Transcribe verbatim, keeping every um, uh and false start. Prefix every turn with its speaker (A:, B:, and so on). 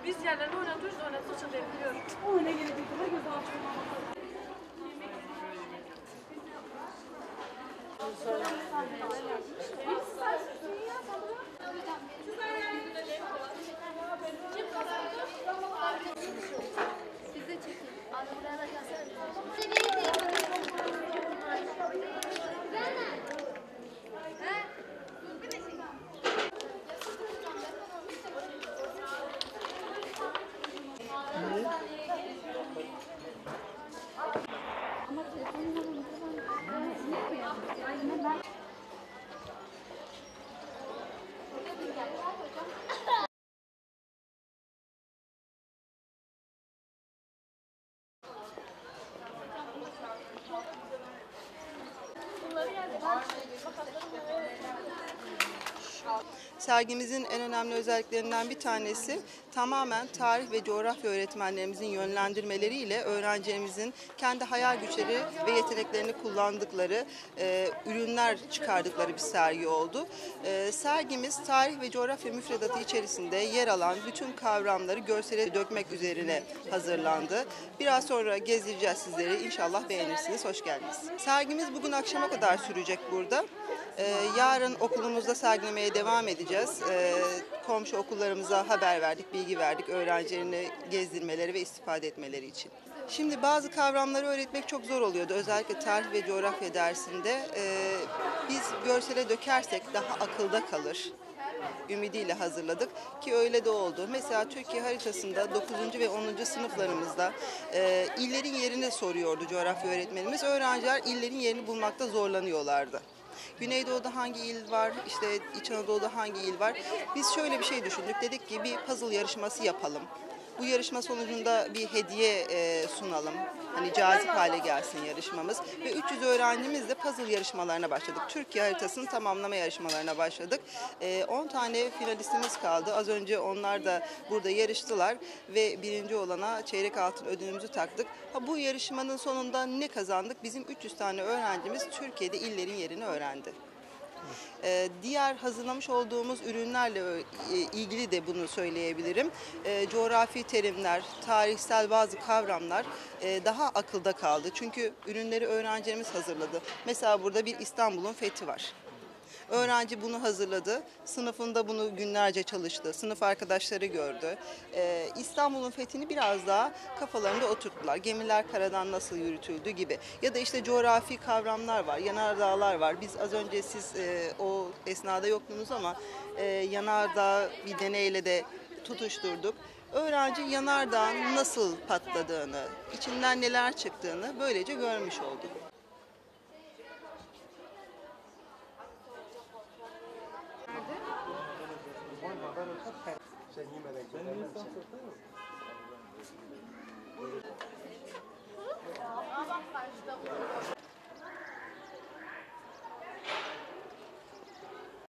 A: Biz yerlerini oynatıyoruz, oynattıkça deviriyor.
B: O ne gelecek? Ne göz açma.
C: Siz de çekin. Abi buraya da gelsene. Ama telefonun
D: Sergimizin en önemli özelliklerinden bir tanesi tamamen tarih ve coğrafya öğretmenlerimizin yönlendirmeleriyle öğrencilerimizin kendi hayal güçleri ve yeteneklerini kullandıkları e, ürünler çıkardıkları bir sergi oldu. E, sergimiz tarih ve coğrafya müfredatı içerisinde yer alan bütün kavramları görsele dökmek üzerine hazırlandı. Biraz sonra gezdireceğiz sizleri. İnşallah beğenirsiniz. Hoş geldiniz. Sergimiz bugün akşama kadar sürecek burada. Ee, yarın okulumuzda sergilemeye devam edeceğiz. Ee, komşu okullarımıza haber verdik, bilgi verdik öğrencilerini gezdirmeleri ve istifade etmeleri için. Şimdi bazı kavramları öğretmek çok zor oluyordu. Özellikle tarih ve coğrafya dersinde. Ee, biz görsele dökersek daha akılda kalır ümidiyle hazırladık ki öyle de oldu. Mesela Türkiye haritasında dokuzuncu ve onuncu sınıflarımızda e, illerin yerini soruyordu coğrafya öğretmenimiz. Öğrenciler illerin yerini bulmakta zorlanıyorlardı. Güneydoğu'da hangi il var, işte İç Anadolu'da hangi il var? Biz şöyle bir şey düşündük. Dedik ki bir puzzle yarışması yapalım. Bu yarışma sonucunda bir hediye e, sunalım. Hani cazip hale gelsin yarışmamız. Ve üç yüz öğrencimizle puzzle yarışmalarına başladık. Türkiye haritasını tamamlama yarışmalarına başladık. E, on tane finalistimiz kaldı. Az önce onlar da burada yarıştılar ve birinci olana çeyrek altın ödülümüzü taktık. Ha, bu yarışmanın sonunda ne kazandık? Bizim üç yüz tane öğrencimiz Türkiye'de illerin yerini öğrendi. Ee, diğer hazırlamış olduğumuz ürünlerle e, ilgili de bunu söyleyebilirim. E, coğrafi terimler, tarihsel bazı kavramlar e, daha akılda kaldı. Çünkü ürünleri öğrencilerimiz hazırladı. Mesela burada bir İstanbul'un fethi var. Öğrenci bunu hazırladı. Sınıfında bunu günlerce çalıştı. Sınıf arkadaşları gördü. Ee, İstanbul'un fethini biraz daha kafalarında oturttular. Gemiler karadan nasıl yürütüldü gibi. Ya da işte coğrafi kavramlar var, yanardağlar var. Biz az önce siz e, o esnada yoktunuz ama e, yanardağ bir deneyle de tutuşturduk. Öğrenci yanardağın nasıl patladığını, içinden neler çıktığını böylece görmüş oldu.
C: Aa bak karşıda.